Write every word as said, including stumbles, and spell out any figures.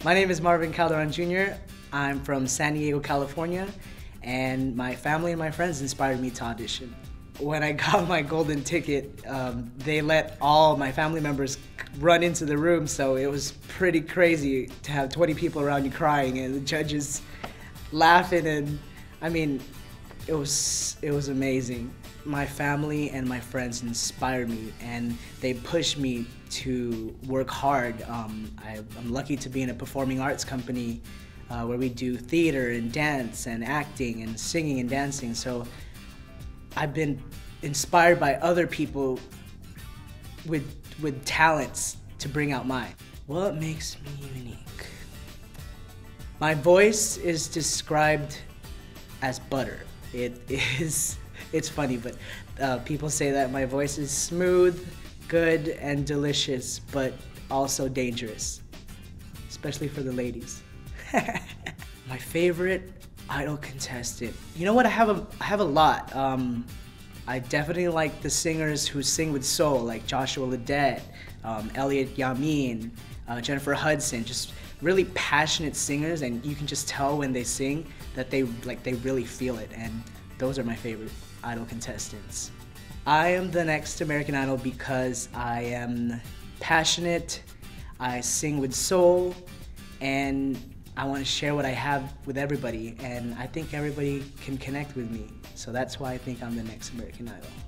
My name is Marvin Calderon Junior I'm from San Diego, California, and my family and my friends inspired me to audition. When I got my golden ticket, um, they let all my family members run into the room, so it was pretty crazy to have twenty people around you crying and the judges laughing, and I mean, it was, it was amazing. My family and my friends inspired me, and they pushed me to work hard. Um, I, I'm lucky to be in a performing arts company uh, where we do theater and dance and acting and singing and dancing. So I've been inspired by other people with, with talents to bring out mine. What makes me unique? My voice is described as butter. It is, it's funny, but uh, people say that my voice is smooth, good, and delicious, but also dangerous, especially for the ladies. My favorite idol contestant. You know what, I have a, I have a lot. Um, I definitely like the singers who sing with soul, like Joshua Ledet, um, Elliot Yamin, uh, Jennifer Hudson, just really passionate singers, and you can just tell when they sing that they like they really feel it, and those are my favorite idol contestants. I am the next American Idol because I am passionate, I sing with soul, and I want to share what I have with everybody, and I think everybody can connect with me. So that's why I think I'm the next American Idol.